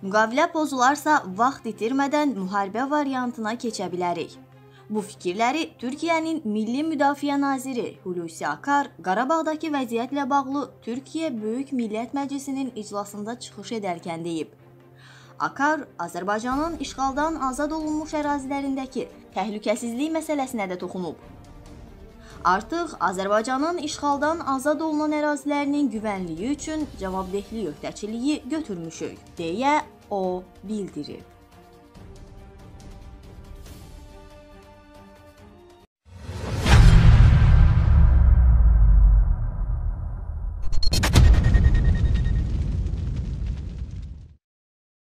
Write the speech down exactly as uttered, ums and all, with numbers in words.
Müqavilə pozularsa vaxt itirmədən müharibə variantına keçə bilərik. Bu fikirləri Türkiyənin Milli Müdafiə Naziri Hulusi Akar Qarabağdakı vəziyyətlə bağlı Türkiyə Böyük Millət Məclisinin iclasında çıxış edərkən deyib. Akar, Azərbaycanın işğaldan azad olunmuş ərazilərindəki təhlükəsizlik məsələsinə də toxunub. Artıq Azərbaycanın işğaldan azad olunan ərazilərinin güvənliyi üçün cavabdehlik öhdəçiliyi götürmüşük, deyə o bildirib.